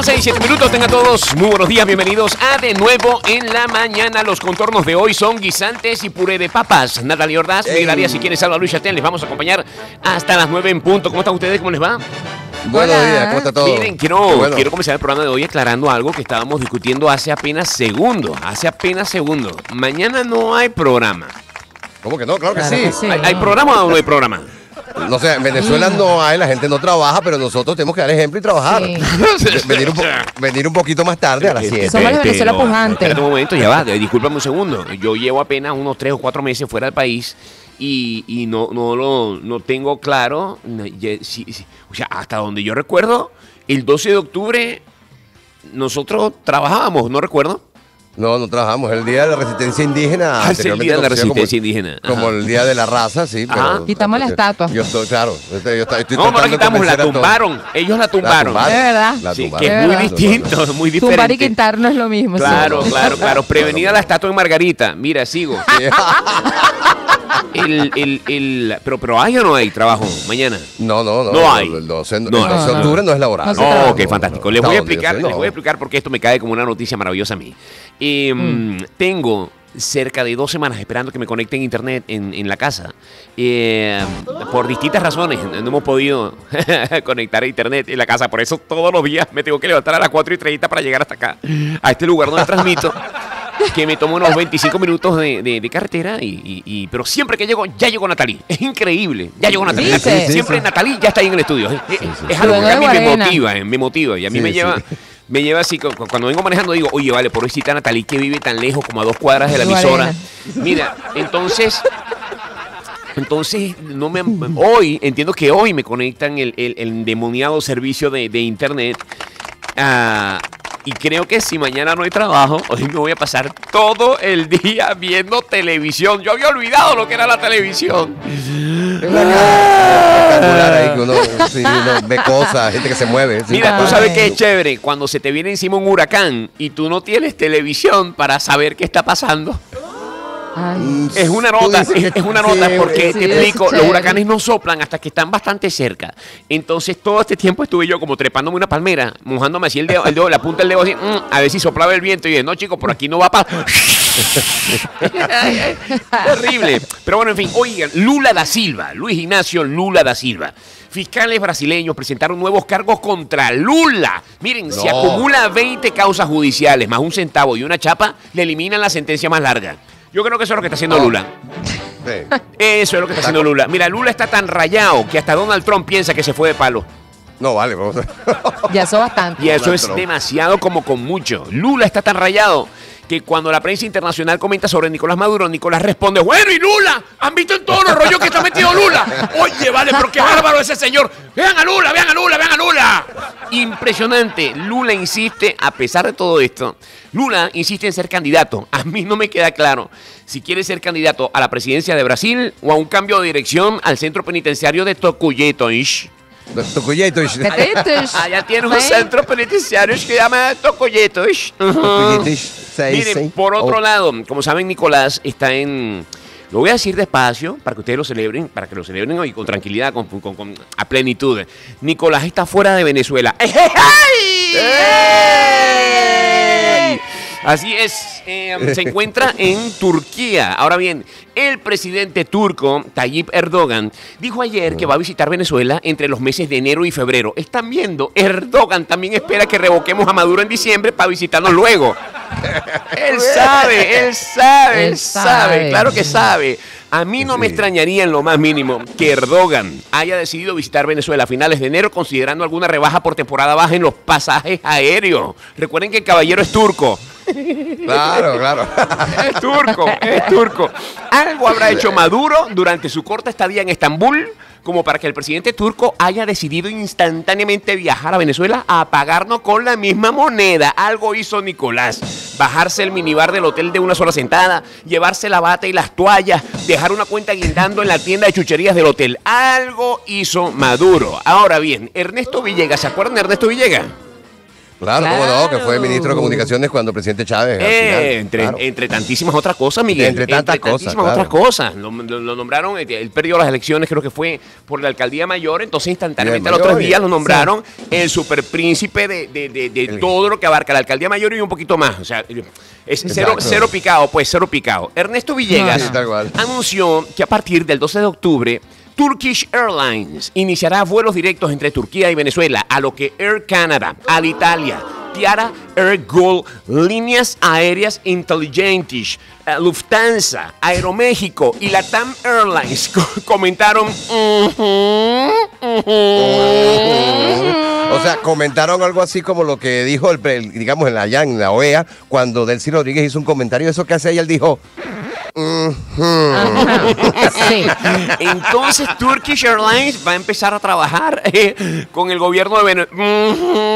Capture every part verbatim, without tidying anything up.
once y siete minutos, tengan todos muy buenos días, bienvenidos a De Nuevo en la Mañana. Los contornos de hoy son guisantes y puré de papas. Natalia Ordaz, Miguel Arias, si quieres, Salva Luis Chatel, les vamos a acompañar hasta las nueve en punto. ¿Cómo están ustedes? ¿Cómo les va? Buenos Hola. días, ¿cómo está todo? Miren, quiero, bueno. quiero comenzar el programa de hoy aclarando algo que estábamos discutiendo hace apenas segundos. Hace apenas segundos. Mañana no hay programa. ¿Cómo que no? Claro que claro sí. Que sí. ¿Hay, ¿Hay programa o no hay programa? No sé, en Venezuela no hay, la gente no trabaja, pero nosotros tenemos que dar ejemplo y trabajar. Sí. venir, un po venir un poquito más tarde a las siete. Somos de Venezuela pujante. Espérate un momento, ya va, discúlpame un segundo. Yo llevo apenas unos tres o cuatro meses fuera del país y, y no, no lo no tengo claro. No, ya, sí, sí, o sea, hasta donde yo recuerdo, el doce de octubre nosotros trabajábamos, ¿no recuerdo? No, no trabajamos. El día de la resistencia indígena. Ah, es el día de la resistencia como, indígena. Ajá. Como el día de la raza, sí. Pero, quitamos la estatua. Yo estoy, claro. Yo estoy, yo estoy no, no la quitamos, la tumbaron. Ellos la tumbaron. ¿De verdad? La sí, tumbaron. que es muy distinto, muy diferente. Tumbar y quitar no es lo mismo. Claro, sí. claro, claro. Prevenida la estatua de Margarita. Mira, sigo. Sí. El, el, el, pero, pero ¿hay o no hay trabajo mañana? No, no, no. No hay. El doce de no, octubre no, no es laboral. No, no, ok, fantástico. Les voy a explicar, no. les voy a explicar porque esto me cae como una noticia maravillosa a mí. Eh, mm. Tengo cerca de dos semanas esperando que me conecten a internet en, en la casa. Eh, por distintas razones no hemos podido conectar a internet en la casa. Por eso todos los días me tengo que levantar a las cuatro y treinta para llegar hasta acá, a este lugar donde transmito. Que me tomo unos veinticinco minutos de, de, de carretera, y, y, y, pero siempre que llego, ya llegó Natalie. Es increíble, ya llegó Natalie. Sí, sí, siempre sí. Natalie ya está ahí en el estudio. Es, sí, sí, es sí. algo que a mí me Guarena. motiva, eh, me motiva. Y a mí Sí, me sí. lleva, me lleva así, cuando vengo manejando digo, oye, vale, por hoy cita Natalie que vive tan lejos, como a dos cuadras de la emisora. Guarena. Mira, entonces... Entonces, no me, hoy, entiendo que hoy me conectan el, el, el endemoniado servicio de, de internet. Uh, y creo que si mañana no hay trabajo, hoy me voy a pasar todo el día viendo televisión. Yo había olvidado lo que era la televisión. Es espectacular ahí que uno, sí, uno ve cosas, gente que se mueve. Sí. Mira, tú Ay. sabes que es chévere cuando se te viene encima un huracán y tú no tienes televisión para saber qué está pasando. Ay. Es una nota, es, es una nota Sí, porque sí, te es explico, los chévere. huracanes no soplan hasta que están bastante cerca. Entonces todo este tiempo estuve yo como trepándome una palmera, mojándome así el dedo, el dedo, la punta del dedo así, mm, a ver si soplaba el viento y dije, no chicos, por aquí no va para... Terrible. Pero bueno, en fin, oigan, Lula da Silva, Luis Ignacio Lula da Silva. Fiscales brasileños presentaron nuevos cargos contra Lula. Miren, No. si acumula veinte causas judiciales más un centavo y una chapa, le eliminan la sentencia más larga. Yo creo que eso es lo que está haciendo Lula. Sí. Eso es lo que está haciendo Lula. Mira, Lula está tan rayado que hasta Donald Trump piensa que se fue de palo. No, vale, vamos a... Ya eso bastante. Y eso Donald es Trump. demasiado como con mucho. Lula está tan rayado que cuando la prensa internacional comenta sobre Nicolás Maduro, Nicolás responde, bueno, ¿y Lula? ¿Han visto en todos los rollos que está metido Lula? Oye, vale, pero qué bárbaro ese señor. Vean a Lula, vean a Lula, vean a Lula. Impresionante. Lula insiste, a pesar de todo esto, Lula insiste en ser candidato. A mí no me queda claro si quiere ser candidato a la presidencia de Brasil o a un cambio de dirección al centro penitenciario de Tocuyeto-ish. Tocuyeto-ish. Catetos. Allá tiene un Sí. centro penitenciario que se llama Tocuyeto-ish. Tocuyeto-ish. Seis, Miren, seis. por otro Oh. lado, como saben, Nicolás está en... Lo voy a decir despacio para que ustedes lo celebren, para que lo celebren hoy con tranquilidad, con, con, con- a plenitud. Nicolás está fuera de Venezuela. ¡Ey, ey, ey! Así es, eh, se encuentra en Turquía. Ahora bien, el presidente turco, Tayyip Erdogan, dijo ayer que va a visitar Venezuela entre los meses de enero y febrero. Están viendo, Erdogan también espera que revoquemos a Maduro en diciembre para visitarnos luego. Él sabe, él sabe, él Él sabe, sabe. claro que sabe. A mí no me Sí. extrañaría en lo más mínimo que Erdogan haya decidido visitar Venezuela a finales de enero considerando alguna rebaja por temporada baja en los pasajes aéreos. Recuerden que el caballero es turco. Claro, claro. Es turco, es turco. Algo habrá hecho Maduro durante su corta estadía en Estambul como para que el presidente turco haya decidido instantáneamente viajar a Venezuela a pagarnos con la misma moneda. Algo hizo Nicolás. Bajarse el minibar del hotel de una sola sentada, llevarse la bata y las toallas, dejar una cuenta guindando en la tienda de chucherías del hotel. Algo hizo Maduro. Ahora bien, Ernesto Villegas, ¿se acuerdan de Ernesto Villegas? Claro, cómo no, que fue ministro de Comunicaciones cuando el presidente Chávez. al Eh, final, entre, claro. entre tantísimas otras cosas, Miguel. Entre tantas cosas, tantísimas claro. otras cosas. Lo, lo- lo nombraron, eh, él perdió las elecciones, creo que fue por la alcaldía mayor, entonces instantáneamente Bien, a los tres mayor, días lo nombraron el superpríncipe de, de, de, de El- todo lo que abarca la alcaldía mayor y un poquito más. O sea, es cero, Exacto. cero picado, pues cero picado. Ernesto Villegas Sí, tal cual. anunció que a partir del doce de octubre Turkish Airlines iniciará vuelos directos entre Turquía y Venezuela, a lo que Air Canada, Alitalia, Tiara Air Gulf, Líneas Aéreas Inteligentes, eh, Lufthansa, Aeroméxico y Latam Airlines co- comentaron. "Ujú, ujú". O sea, comentaron algo así como lo que dijo, el, pre- el- digamos, en la, allá en la O E A, cuando Delcy Rodríguez hizo un comentario, eso que hace ella, él dijo... Sí. Entonces Turkish Airlines va a empezar a trabajar eh, con el gobierno de Venezuela.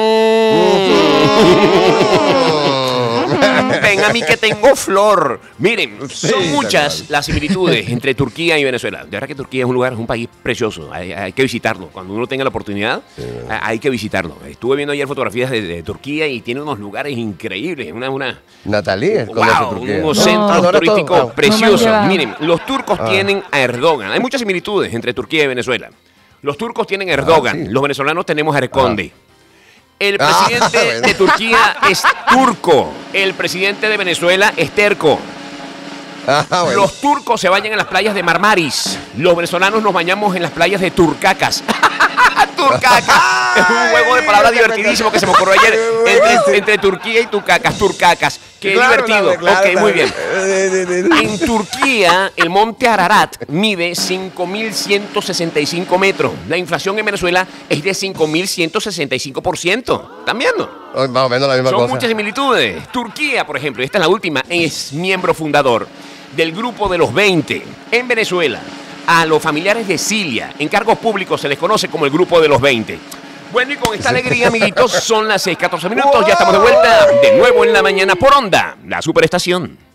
Ven a mí que tengo flor. Miren, Sí, son tal muchas cual. las similitudes entre Turquía y Venezuela. De verdad que Turquía es un lugar, es un país precioso. Hay, hay que visitarlo. Cuando uno tenga la oportunidad, a- hay que visitarlo. Estuve viendo ayer fotografías de, de Turquía y tiene unos lugares increíbles. Una, una, Natalie, conoce Wow, Turquía. unos No, centros ahora todo- turísticos ah, No me han preciosos. llevado. Miren, los turcos Ah. tienen a Erdogan. Hay muchas similitudes entre Turquía y Venezuela. Los turcos tienen a Erdogan, Ah, sí. los venezolanos tenemos a Erconde. El Ah, presidente bueno. de Turquía es turco. El presidente de Venezuela es terco. Ah, bueno. Los turcos se bañan en las playas de Marmaris. Los venezolanos nos bañamos en las playas de Turcacas. Turcacas. Es un juego de palabras divertidísimo que se me ocurrió ayer entre, entre Turquía y Turcacas. Turcacas. Qué Claro, divertido. claro, ok, claro. muy bien. Eh, eh, eh, eh. En Turquía, el monte Ararat mide cinco mil ciento sesenta y cinco metros. La inflación en Venezuela es de cinco mil ciento sesenta y cinco por ciento. ¿Están viendo? Oh, más o menos la misma Son cosa. muchas similitudes. Turquía, por ejemplo, y esta es la última, es miembro fundador del grupo de los veinte. En Venezuela, a los familiares de Cilia, en cargos públicos, se les conoce como el grupo de los veinte. Bueno, y con esta alegría, amiguitos, son las seis catorce minutos. Ya estamos de vuelta de nuevo en la mañana por Onda, la superestación.